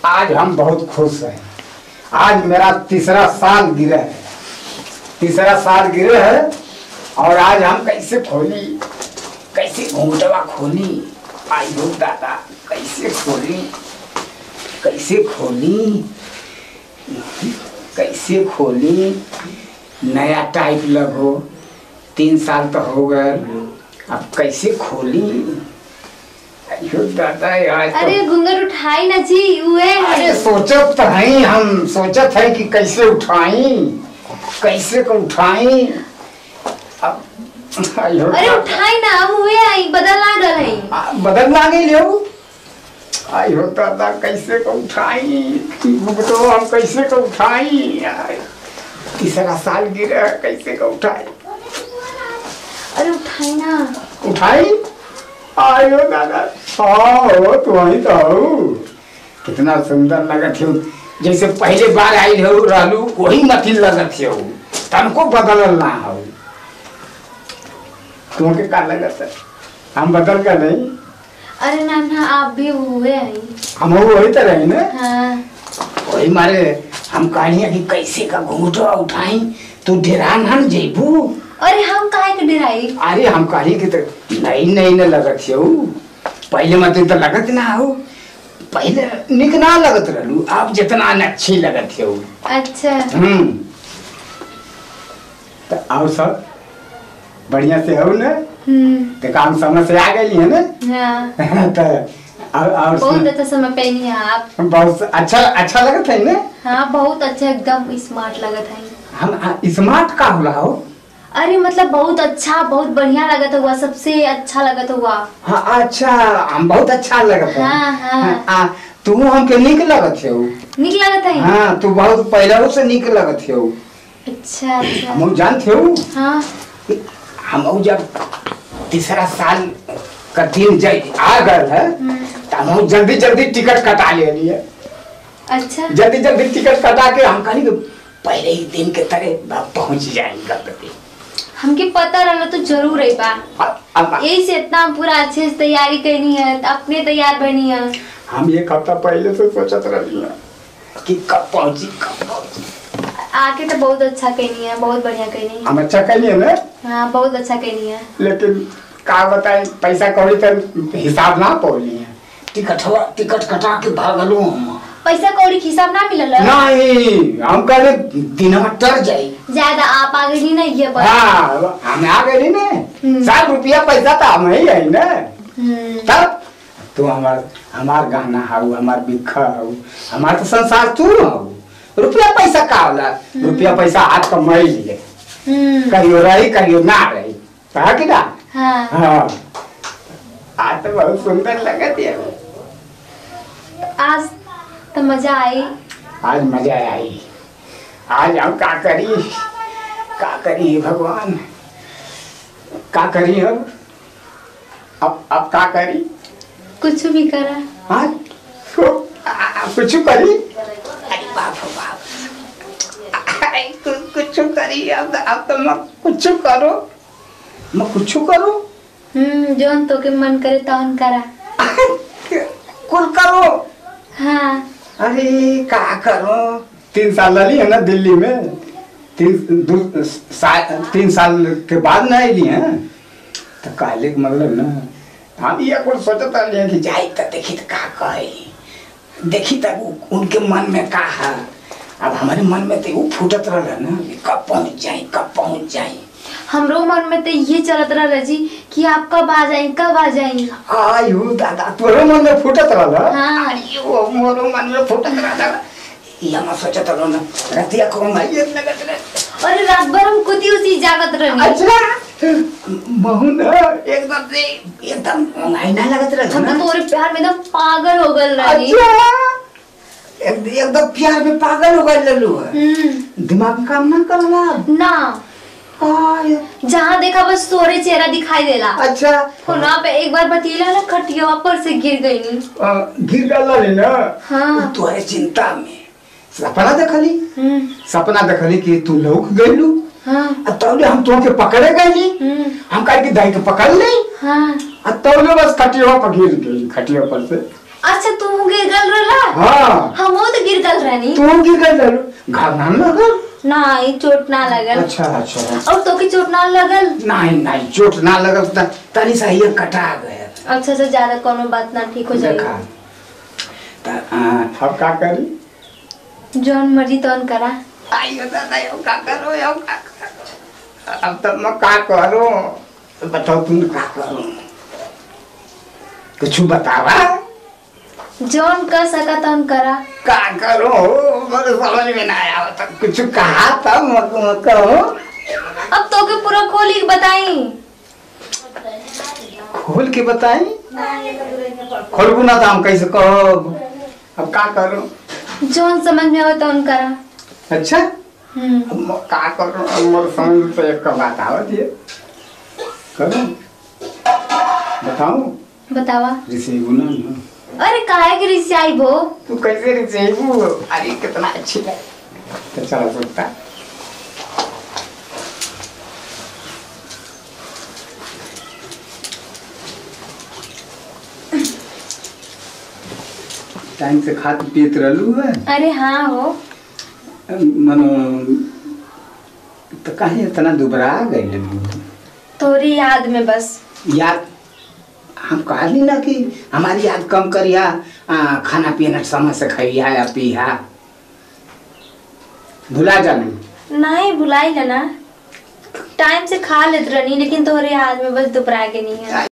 आज हम बहुत खुश हैं। आज मेरा तीसरा साल गिरा है, तीसरा साल गिरे है। और आज हम कैसे खोली, कैसे घूंघटवा खोली, आई हो दादा कैसे खोली, कैसे खोली, कैसे खोली। नया टाइप लगो, 3 साल तो हो गए, अब कैसे खोली। दादा यार तो... अरे घूंघट उठाई ना जी, हुए अरे सोचत तो है, हम सोचत है कि कैसे उठाई, कैसे को उठाई। अब अरे उठाई ना, हम हुए आई बदल लागल है, बदल लागे लियो। आई हो दादा कैसे को उठाई, तो हम कैसे को उठाई। तीसरा साल गिरा कैसे को उठाई। अरे उठाई ना, उठाई। आयो दादा, हाँ तू वही तो हो। कितना सुंदर लगत हो, जैसे पहले बार आई हो रहलू वही मथी लगत हो, तनको बदलल ना हो। तुमके का लगत है, हम बदल का नहीं। अरे ना ना आप भी हुए आई, हम वही तो रही ना। हाँ वही मारे हम कहानियां कि कैसे का घूंघटवा उठाई, तू डेरा ना जेबू। अरे हम काहे के डराई। अरे हम कही कि तो नई नई न लगत हो, पहले मत तो लगत ना हो, पहले निक ना लगत रहलू, अब जितना अच्छी लगत हो। अच्छा तो और सब बढ़िया से हो ना। तो काम समझ से आ गई है ना। हाँ तो और बहुत अच्छा समय पहनी है आप, बहुत अच्छा लगत है ना। हाँ बहुत अच्छा, एकदम स्मार्ट लगत है। हम स्मार्ट का होला हो। अरे मतलब बहुत अच्छा, बहुत बढ़िया लगत हुआ, सबसे अच्छा लगत हुआ। हाँ अच्छा, हम बहुत अच्छा लगत है। हाँ हाँ तू हमके निक लगत हो। निक लगत है। हाँ तू बहुत पहले से निक लगत हो। अच्छा अच्छा हम जानते हो। हाँ हम जब तीसरा साल का दिन आ गए है तो हम जल्दी जल्दी टिकट कटा ले लिए। अच्छा जल्दी जल्दी टिकट कटा के हम कहीं पहले ही दिन के तरह पहुंच जाएंगे। हमके पता रहना तो जरूर है बा, यही से इतना पूरा अच्छे से तैयारी करनी है, अपने तैयार बनी है। हम 1 हफ्ता पहले से सोचत रही है कि कब पहुंची कब पहुंची। आके तो बहुत अच्छा कहनी है, बहुत बढ़िया कहनी है। हम अच्छा कहनी है ना। हाँ बहुत अच्छा कहनी है, लेकिन का बताए पैसा कौड़ी तो हिसाब ना पौली है। टिकट कटा के भागलू हम। पैसा कौड़ी के हिसाब ना मिलल। नहीं हम कहले दिन में टर जाई। ज्यादा आप आ गई नहीं ये बात। हाँ हम आ गए ना, 7 रुपया पैसा तो हम ही है ना। तब तू हमार गाना हाउ, हमार बिखा हाउ, हमार तो संसार तू हाउ। रुपया पैसा का होला, रुपया पैसा हाथ कमाई लिए, कहियो रही कहियो ना रही, कहा कि ना। हाँ आज तो बहुत सुंदर लगत है। आज तो मजा आई, आज मजा आई। आज हम का करी भगवान, का करी हम अब का करी। कुछ भी करा। हाँ कुछ करी। अरे बाप रे बाप, कुछ करी। अब तो मैं कुछ करो, मैं कुछ करो। जोन तो के मन करे तौन करा। कुल करो। हाँ अरे का करो, 3 साल रही है ना दिल्ली में, 3 साल के बाद ना आई है तो काले के मतलब ना हम ये कुछ सोचत रहे कि जाई तो देखी तो का कहे, देखी तब उनके मन में का है। अब हमारे मन में तो वो फूटत रहा ना, कब पहुंच जाए कब पहुंच जाए। हमरो मन में तो ये चलत रहा जी कि आप कब आ जाए कब आ जाए। आयु दादा तोरे मन में फूटत रहा। हाँ अयो मोरो मन में फूटत रहा। ये हम सोचत रहो ना रतिया को माइए लगत रहे। अरे रात भर हम कुती उसी जागत रहे। अच्छा बहु ना एकदम महीना लगत रहे। हम तो तोरे प्यार में एकदम पागल हो गल रही। अच्छा एकदम प्यार में पागल हो गए लल्लू। दिमाग काम ना करला ना, जहाँ देखा बस तोरे चेहरा दिखाई देला। अच्छा फोनवा पे एक बार बतीला ना खटिया पर से गिर गई नी। गिर गल ना। हाँ तोरे चिंता में सपना देखली। सपना देखली कि तू लौक गइलू। हाँ तौले हम तुमके पकड़े गइली। हम कह के दाई के पकड़ ले। हाँ तौले बस खटिया पर गिर गई, खटिया पर से। अच्छा तू गिर गल रहा। हाँ हम वो तो गिर गल रहनी। तू गिर गल घाव ना लगल नहीं चोट ना लगल। अच्छा अच्छा और तो की चोट ना लगल? नहीं नहीं चोट ना लगल तनी सा ये कटा गया। अच्छा से ज्यादा कोनो बात ना ठीक हो जाएगी। अब का करी? जौन मर्जी तौन करा। आइयो दादा यो का करो यो का करो। अब तो मैं का करूं बताओ तुम का करो कुछ बतावा। जौन कर सका तौन करा। का करो मेरे समझ में ना आया तो कुछ कहा था मैं कहो। अब तो के पूरा खोल के बताई। खोल के बताई? खोलबू ना तो हम कैसे कहो। अब का करो? जौन समझ में आवे तौन करा। अच्छा अब मैं का करो मोर समझ में तो एक बात आवत है। करो बताओ। बतावा। रिसीव ना। अरे काहे के रिसी आई भो? तू कैसे रिसीव? अरे कितना अच्छी है। तो चलो सुनता टाइम से खाते पीते रहलू है। अरे हाँ हो। मनो तो कहीं इतना दुबरा गई तोरी याद में बस। याद हम कहली ना कि हमारी याद कम करिया। खाना पीना समय से खइया या पिया भुला जानी। नहीं भुलाई ना टाइम से खा लेत रहनी लेकिन तोरे याद में बस दुबरा के नहीं है।